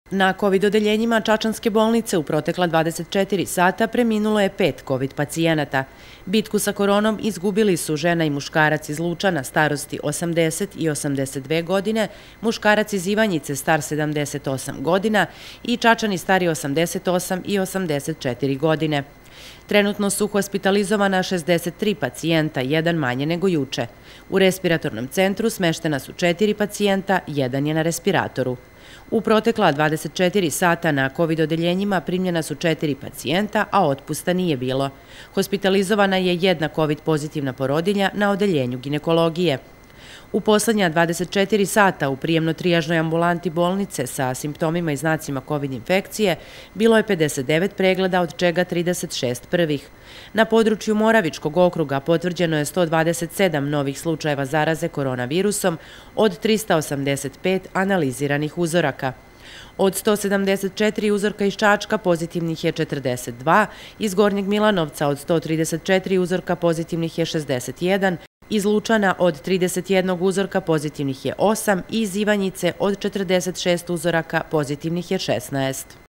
Na COVID odeljenjima Čačanske bolnice u protekla 24 sata preminulo je 5 COVID pacijenata. Bitku sa koronom izgubili su žena i muškarac iz Lučana starosti 80 i 82 godine, muškarac iz Ivanjice star 78 godina i Čačani stari 88 i 84 godine. Trenutno su hospitalizovana 63 pacijenta, jedan manje nego juče. U respiratornom centru smeštena su 4 pacijenta, jedan je na respiratoru. U protekla 24 sata na COVID odeljenjima primljena su 4 pacijenta, a otpusta nije bilo. Hospitalizovana je jedna COVID pozitivna porodilja na odeljenju ginekologije. U poslednja 24 sata u prijemno-trijažnoj ambulanti bolnice sa simptomima i znacima COVID infekcije bilo je 59 pregleda, od čega 36 prvih. Na području Moravičkog okruga potvrđeno je 127 novih slučajeva zaraze koronavirusom od 385 analiziranih uzoraka. Od 174 uzorka iz Čačka pozitivnih je 42, iz Gornjeg Milanovca od 134 uzorka pozitivnih je 61, iz Lučana od 31 uzorka pozitivnih je 8 i iz Ivanjice od 46 uzoraka pozitivnih je 16.